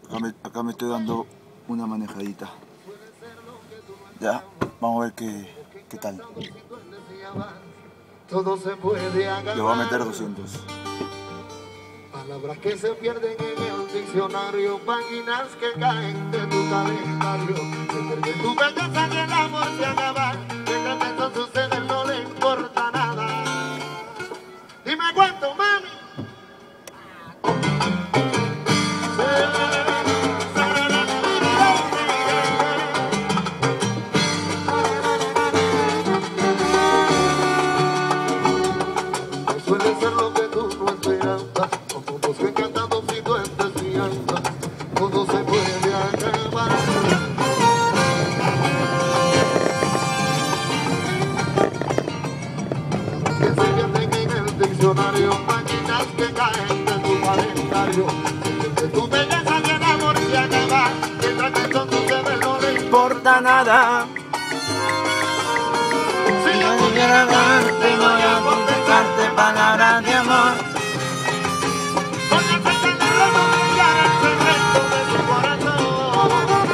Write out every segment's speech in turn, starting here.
Acá me estoy dando una manejadita. Ya, vamos a ver qué tal. Todo se puede agarrar. Le voy a meter 200. Palabras que se pierden en el diccionario, páginas que caen de tu calendario. Se pierde tu belleza y el amor se acaba. Mientras eso sucede no le importa nada. Dime cuánto, mami. Suele ser lo que tú no esperabas, como dos que cantando si tú estás mi alma, todo se puede acabar. Que se pierden en el diccionario, máquinas que caen de tu calendario. De tu belleza y el amor se acaba, mientras que con tu deber no le importa nada. Si yo pudiera darte, voy a contestarte palabras de amor. Porque se te logró brillar el secreto de tu corazón.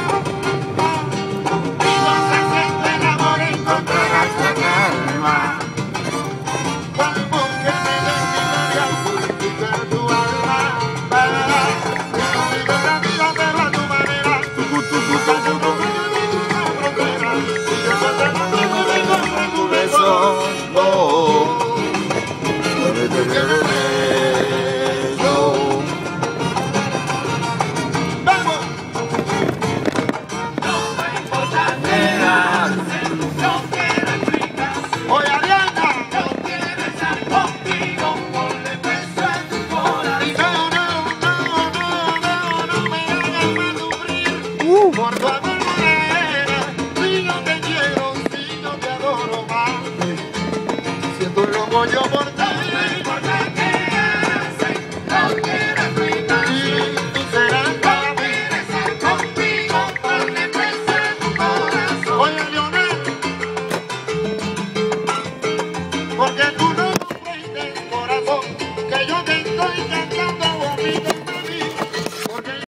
Y no se siente el amor, encontrarás la calma. Cual bosque me desligaría al purificar tu alma. Y no digo la vida, pero a tu manera. Por favor.